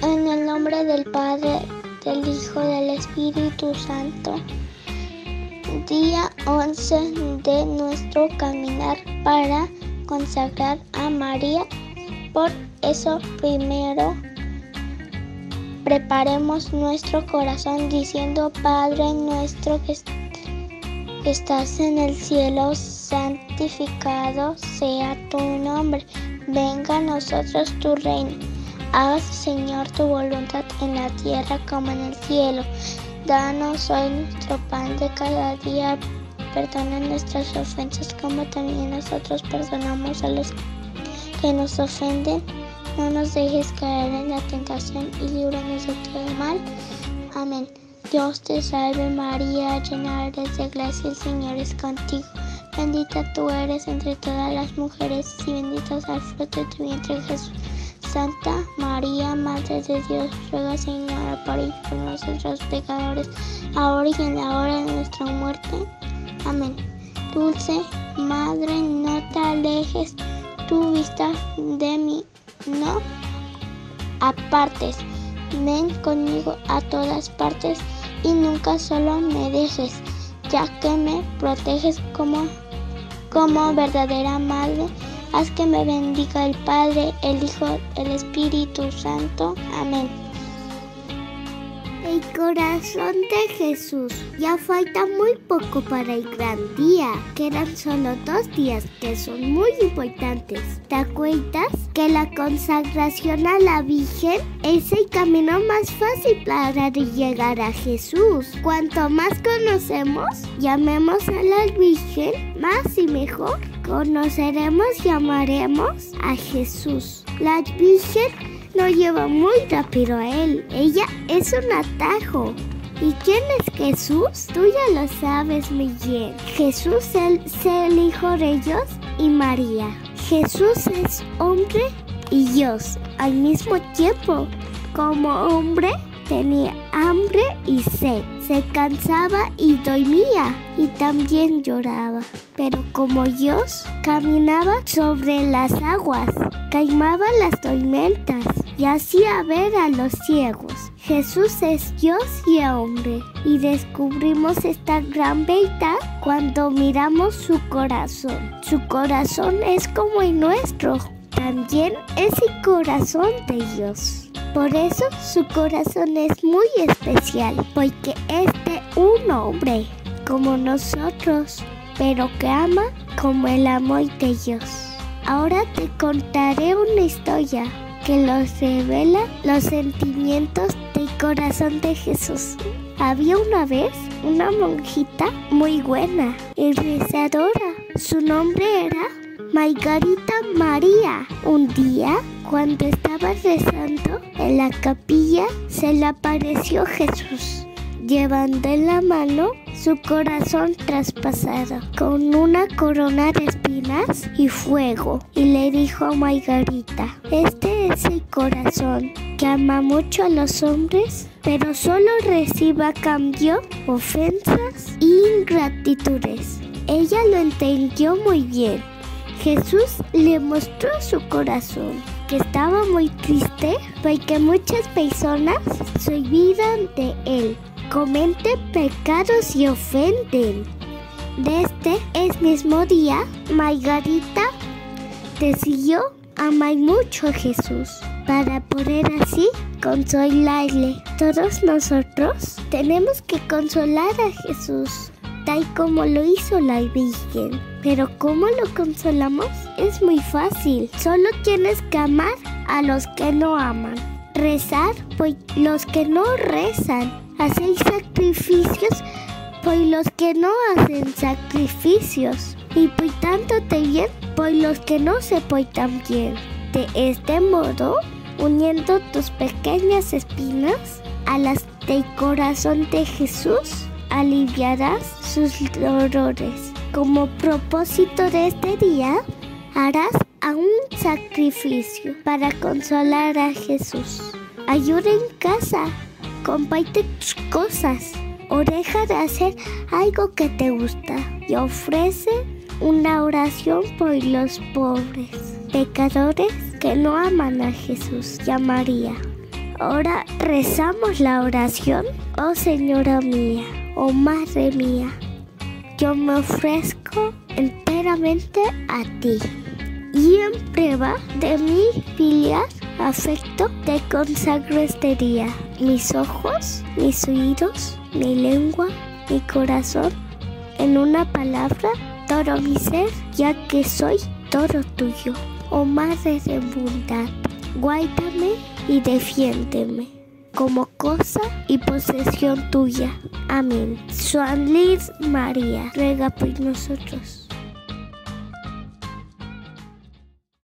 En el nombre del Padre, del Hijo, del Espíritu Santo. Día 11 de nuestro caminar para consagrar a María. Por eso primero preparemos nuestro corazón diciendo: Padre nuestro que estás en el cielo, santificado sea tu nombre. Venga a nosotros tu reino. Hágase, Señor, tu voluntad en la tierra como en el cielo. Danos hoy nuestro pan de cada día. Perdona nuestras ofensas como también nosotros perdonamos a los que nos ofenden. No nos dejes caer en la tentación y líbranos de todo el mal. Amén. Dios te salve María, llena eres de gracia, el Señor es contigo. Bendita tú eres entre todas las mujeres y bendito es el fruto de tu vientre, Jesús. Santa María, Madre de Dios, ruega, Señora, por nosotros pecadores, ahora y en la hora de nuestra muerte. Amén. Dulce Madre, no te alejes tu vista de mí, no apartes. Ven conmigo a todas partes y nunca solo me dejes, ya que me proteges como verdadera madre. Haz que me bendiga el Padre, el Hijo, el Espíritu Santo. Amén. El corazón de Jesús. Ya falta muy poco para el gran día. Quedan solo 2 días que son muy importantes. ¿Te acuerdas que la consagración a la Virgen es el camino más fácil para llegar a Jesús? Cuanto más conocemos, llamemos a la Virgen más y mejor, conoceremos y amaremos a Jesús. La Virgen lo lleva muy rápido a Él. Ella es un atajo. ¿Y quién es Jesús? Tú ya lo sabes muy bien. Jesús es el Hijo de Dios y María. Jesús es hombre y Dios al mismo tiempo. Como hombre tenía hambre y sed. Se cansaba y dormía y también lloraba. Pero como Dios caminaba sobre las aguas, calmaba las tormentas y hacía ver a los ciegos. Jesús es Dios y hombre, y descubrimos esta gran verdad cuando miramos su corazón. Su corazón es como el nuestro, también es el corazón de Dios. Por eso su corazón es muy especial, porque es de un hombre como nosotros, pero que ama como el amor de Dios. Ahora te contaré una historia que nos revela los sentimientos del corazón de Jesús. Había una vez una monjita muy buena y rezadora. Su nombre era Margarita María. Un día, cuando estaba rezando en la capilla, se le apareció Jesús, llevando en la mano su corazón traspasado con una corona de espinas y fuego, y le dijo a Margarita: este es el corazón que ama mucho a los hombres, pero solo recibe a cambio ofensas e ingratitudes. Ella lo entendió muy bien. Jesús le mostró su corazón, que estaba muy triste porque muchas personas se olvidan de Él, cometen pecados y ofenden. Desde ese mismo día, Margarita decidió amar mucho a Jesús para poder así consolarle. Todos nosotros tenemos que consolar a Jesús, tal como lo hizo la Virgen. Pero ¿cómo lo consolamos? Es muy fácil. Solo tienes que amar a los que no aman, rezar por los que no rezan, hacer sacrificios por los que no hacen sacrificios, y portándote bien por los que no se portan bien. De este modo, uniendo tus pequeñas espinas a las del corazón de Jesús, aliviarás sus dolores. Como propósito de este día, harás un sacrificio para consolar a Jesús. Ayuda en casa, comparte tus cosas o deja de hacer algo que te gusta y ofrece una oración por los pobres, pecadores que no aman a Jesús y a María. Ahora rezamos la oración. Oh Señora mía, oh Madre mía, yo me ofrezco enteramente a ti. Y en prueba de mi filial afecto te consagro este día mis ojos, mis oídos, mi lengua, mi corazón, en una palabra, todo mi ser, ya que soy todo tuyo. Oh Madre de bondad, guárdame y defiéndeme como cosa y posesión tuya. Amén. San Luis María, ruega por nosotros.